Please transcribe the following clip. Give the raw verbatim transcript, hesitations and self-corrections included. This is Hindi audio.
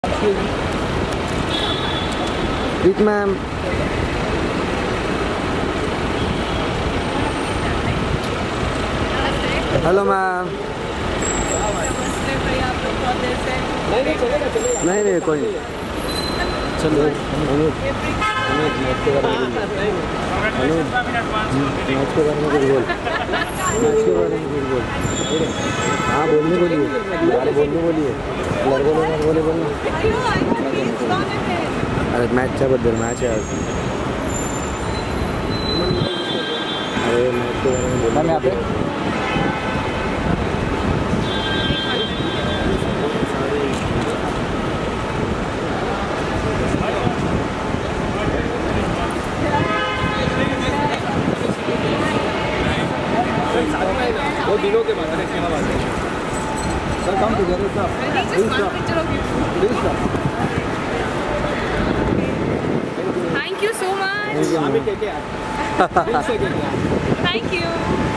With ma'am. Hello ma'am. नहीं नहीं कोई नहीं। चलो अनुज अनुज मैच के बारे में अनुज मैच के बारे में कुछ बोल। मैच के बारे में कुछ बोल। हाँ बोलने बोलिए, अरे बोलने बोलिए, बोले बोले बोले बोले। अरे मॅचच्या बद्दल मॅच आहे आज। अरे मैच के बारे में बोलना मैं यहाँ पे। वो दिनों के बाद क्या बात है sir come together sir please sir thank you so much thank you. Thank you.